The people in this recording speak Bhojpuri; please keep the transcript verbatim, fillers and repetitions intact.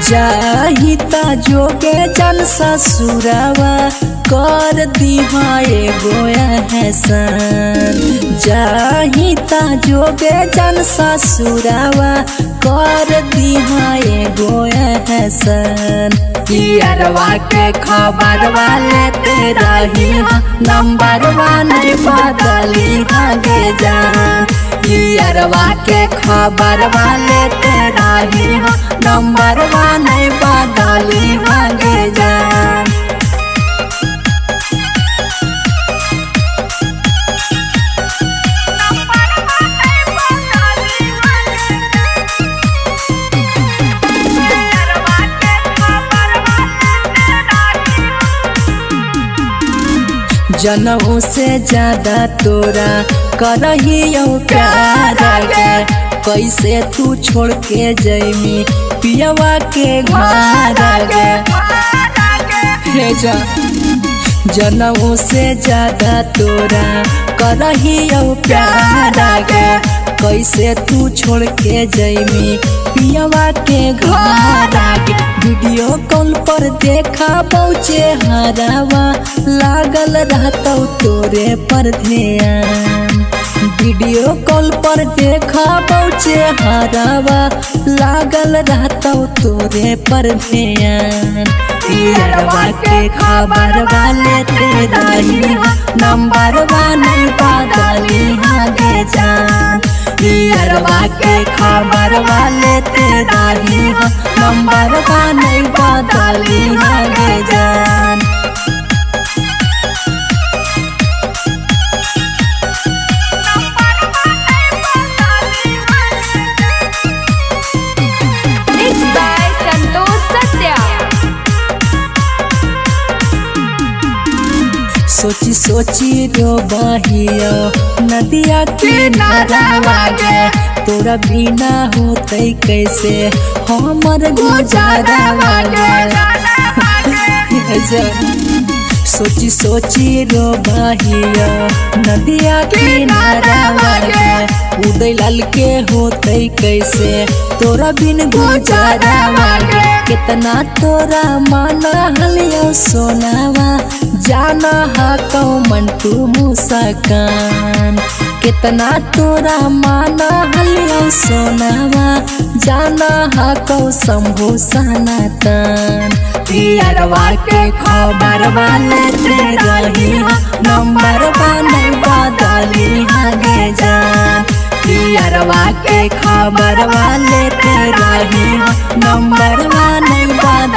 जाहिता जोगे जन ससुरावा कर दिहा एगो एहसान। जाहिता जोगे जन ससुरावा कर दिहा एगो एहसान। यारवा के खबर वाले तेरा ही नंबर नहीं बदली आगे जान। यारवा के खबर वाले तेरा ही नंबर नहीं बदली आगे जान। जनऊ से ज्यादा तोरा करहियो प्यार गे। कैसे तू छोड़ के जैमी पियवा के घर गे। जनऊ से ज्यादा तोरा करहियो प्यार गे। कैसे तू छोड़ के जैमी पियवा के घर गे। वीडियो कॉल पर देखा पहुँचे हरावा लागल रहता तोरे पर ध्यान। वीडियो कॉल पर देखा पहुँचे हरावा लागल रहता तोरे पर ध्यान। यारवा के खबर वाले तेरा ही नंबर नहीं बदली आगे जान। यारवा के खबर वाले तेरा ही नंबर नहीं बदली आगे जान। सोची सोची रो बहियो नदिया किनारा गे। तोरा बिना होते कैसे हमर गुजारा गे। सोची सोची रो बहियो नदिया किनारा गे। उदय लाल के होते कैसे तोरा बिन गुजारा गे। कितना तोरा माना हलियो सोनावा जाना हा कौ मंटू मुस्कान। कितना तोरा माना हलियो सोनावा जाना हा कौ शंभू सनातन। यारवा के खबर वाले तेरा ही नंबर नहीं बदली आगे जान। यारवा के खबर वाले तेरा ही नंबर नहीं बदली।